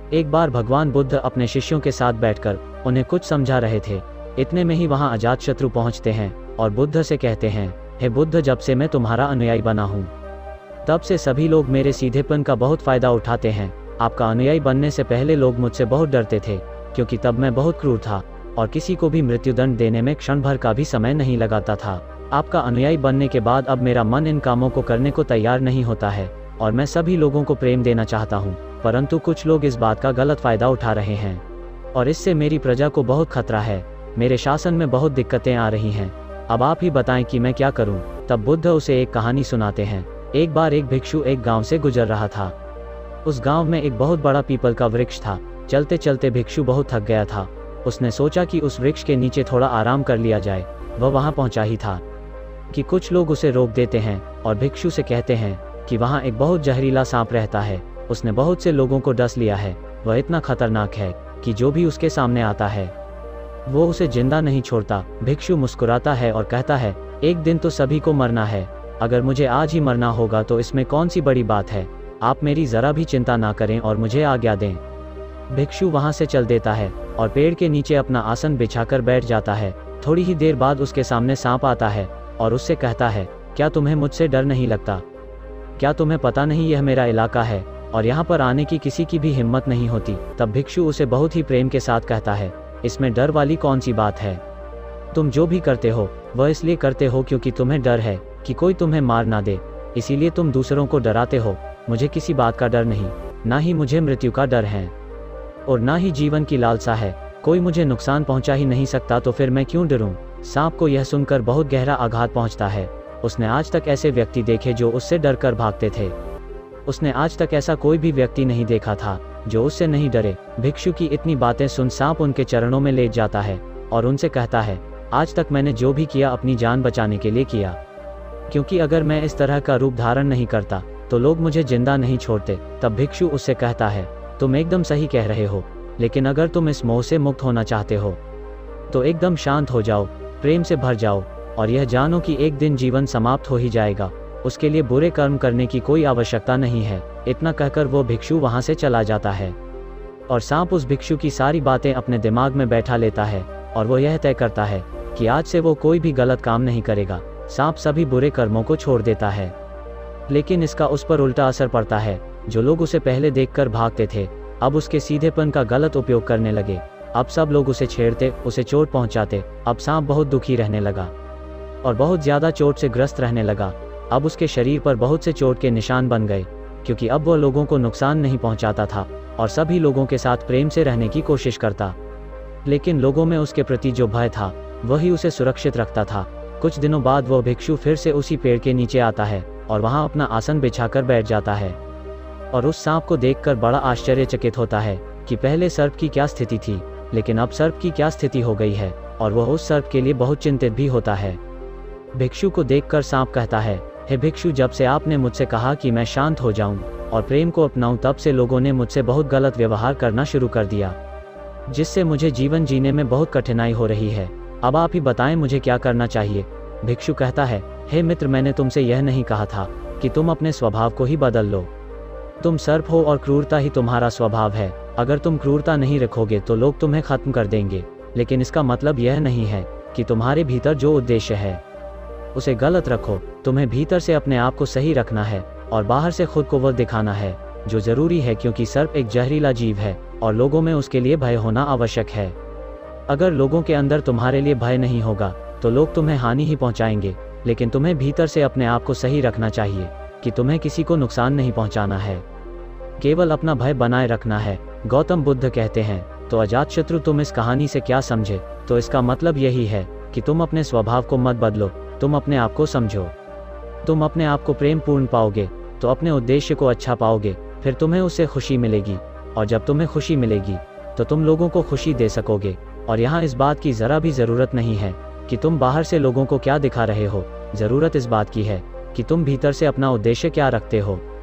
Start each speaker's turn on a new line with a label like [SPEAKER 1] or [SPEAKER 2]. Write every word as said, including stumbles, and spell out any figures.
[SPEAKER 1] एक बार भगवान बुद्ध अपने शिष्यों के साथ बैठकर उन्हें कुछ समझा रहे थे। इतने में ही वहां अजातशत्रु पहुंचते हैं और बुद्ध से कहते हैं, हे बुद्ध, जब से मैं तुम्हारा अनुयायी बना हूं तब से सभी लोग मेरे सीधेपन का बहुत फायदा उठाते हैं। आपका अनुयायी बनने से पहले लोग मुझसे बहुत डरते थे, क्योंकि तब मैं बहुत क्रूर था और किसी को भी मृत्युदंड देने में क्षण भर का भी समय नहीं लगाता था। आपका अनुयायी बनने के बाद अब मेरा मन इन कामों को करने को तैयार नहीं होता है और मैं सभी लोगों को प्रेम देना चाहता हूँ, परंतु कुछ लोग इस बात का गलत फायदा उठा रहे हैं और इससे मेरी प्रजा को बहुत खतरा है। मेरे शासन में बहुत दिक्कतें आ रही हैं। अब आप ही बताएं कि मैं क्या करूं। तब बुद्ध उसे एक कहानी सुनाते हैं। एक बार एक भिक्षु एक गांव से गुजर रहा था। उस गांव में एक बहुत बड़ा पीपल का वृक्ष था। चलते चलते भिक्षु बहुत थक गया था। उसने सोचा कि उस वृक्ष के नीचे थोड़ा आराम कर लिया जाए। वह वहां पहुंचा ही था कि कुछ लोग उसे रोक देते हैं और भिक्षु से कहते हैं कि वहां एक बहुत जहरीला सांप रहता है। उसने बहुत से लोगों को डस लिया है। वह इतना खतरनाक है कि जो भी उसके सामने आता है वो उसे जिंदा नहीं छोड़ता। भिक्षु मुस्कुराता है और कहता है, एक दिन तो सभी को मरना है। अगर मुझे आज ही मरना होगा तो इसमें कौन सी बड़ी बात है। आप मेरी जरा भी चिंता ना करें और मुझे आज्ञा दें। भिक्षु वहां से चल देता है और पेड़ के नीचे अपना आसन बिछाकर बैठ जाता है। थोड़ी ही देर बाद उसके सामने सांप आता है और उससे कहता है, क्या तुम्हें मुझसे डर नहीं लगता? क्या तुम्हें पता नहीं यह मेरा इलाका है और यहाँ पर आने की किसी की भी हिम्मत नहीं होती? तब भिक्षु उसे बहुत ही प्रेम के साथ कहता है, इसमें डर वाली कौन सी बात है? तुम जो भी करते हो वह इसलिए करते हो क्योंकि तुम्हें डर है कि कोई तुम्हें मार ना दे, इसीलिए तुम दूसरों को डराते हो। मुझे किसी बात का डर नहीं, ना ही मुझे मृत्यु का डर है और ना ही जीवन की लालसा है। कोई मुझे नुकसान पहुंचा ही नहीं सकता तो फिर मैं क्यों डरूं? सांप को यह सुनकर बहुत गहरा आघात पहुंचता है। उसने आज तक ऐसे व्यक्ति देखे जो उससे डर कर भागते थे। उसने आज तक ऐसा कोई भी व्यक्ति नहीं देखा था जो उससे नहीं डरे। भिक्षु की इतनी बातें सुन सांप उनके चरणों में लेट जाता है और उनसे कहता है, आज तक मैंने जो भी किया अपनी जान बचाने के लिए किया, क्योंकि अगर मैं इस तरह का रूप धारण नहीं करता तो लोग मुझे जिंदा नहीं छोड़ते। तब भिक्षु उससे कहता है, तुम एकदम सही कह रहे हो, लेकिन अगर तुम इस मोह से मुक्त होना चाहते हो तो एकदम शांत हो जाओ, प्रेम से भर जाओ और यह जानो कि एक दिन जीवन समाप्त हो ही जाएगा। उसके लिए बुरे कर्म करने की कोई आवश्यकता नहीं है। इतना कहकर वो भिक्षु वहां से चला जाता है और सांप उस भिक्षु की सारी बातें अपने दिमाग में बैठा लेता है और वो यह तय करता है कि आज से वो कोई भी गलत काम नहीं करेगा। सांप सभी बुरे कर्मों को छोड़ देता है, लेकिन इसका उस पर उल्टा असर पड़ता है। जो लोग उसे पहले देखकर भागते थे अब उसके सीधेपन का गलत उपयोग करने लगे। अब सब लोग उसे छेड़ते, उसे चोट पहुंचाते। अब सांप बहुत दुखी रहने लगा और बहुत ज्यादा चोट से ग्रस्त रहने लगा। अब उसके शरीर पर बहुत से चोट के निशान बन गए, क्योंकि अब वह लोगों को नुकसान नहीं पहुंचाता था और सभी लोगों के साथ प्रेम से रहने की कोशिश करता। लेकिन लोगों में उसके प्रति जो भय था वही उसे सुरक्षित रखता था। कुछ दिनों बाद वह भिक्षु फिर से उसी पेड़ के नीचे आता है और वहां अपना आसन बिछाकर बैठ जाता है और उस सांप को देखकर बड़ा आश्चर्यचकित होता है कि पहले सर्प की क्या स्थिति थी, लेकिन अब सर्प की क्या स्थिति हो गई है और वह उस सर्प के लिए बहुत चिंतित भी होता है। भिक्षु को देखकर सांप कहता है, हे भिक्षु, जब से आपने मुझसे कहा कि मैं शांत हो जाऊं और प्रेम को अपनाऊं तब से लोगों ने मुझसे बहुत गलत व्यवहार करना शुरू कर दिया, जिससे मुझे जीवन जीने में बहुत कठिनाई हो रही है। अब आप ही बताएं मुझे क्या करना चाहिए? भिक्षु कहता है, हे मित्र, मैंने तुमसे यह नहीं कहा था कि तुम अपने स्वभाव को ही बदल लो। तुम सर्प हो और क्रूरता ही तुम्हारा स्वभाव है। अगर तुम क्रूरता नहीं रखोगे तो लोग तुम्हें खत्म कर देंगे, लेकिन इसका मतलब यह नहीं है कि तुम्हारे भीतर जो उद्देश्य है उसे गलत रखो। तुम्हें भीतर से अपने आप को सही रखना है और बाहर से खुद को वह दिखाना है जो जरूरी है, क्योंकि सर्प एक जहरीला जीव है और लोगों में उसके लिए भय होना आवश्यक है। अगर लोगों के अंदर तुम्हारे लिए भय नहीं होगा तो लोग तुम्हें हानि ही पहुंचाएंगे, लेकिन तुम्हें भीतर से अपने आप को सही रखना चाहिए कि तुम्हें किसी को नुकसान नहीं पहुंचाना है, केवल अपना भय बनाए रखना है। गौतम बुद्ध कहते हैं, तो अजातशत्रु, तुम इस कहानी से क्या समझे? तो इसका मतलब यही है कि तुम अपने स्वभाव को मत बदलो, तुम अपने आप को समझो। तुम अपने आप को प्रेम पूर्ण पाओगे तो अपने उद्देश्य को अच्छा पाओगे, फिर तुम्हें उससे खुशी मिलेगी और जब तुम्हें खुशी मिलेगी तो तुम लोगों को खुशी दे सकोगे। और यहाँ इस बात की जरा भी जरूरत नहीं है कि तुम बाहर से लोगों को क्या दिखा रहे हो, जरूरत इस बात की है कि तुम भीतर से अपना उद्देश्य क्या रखते हो।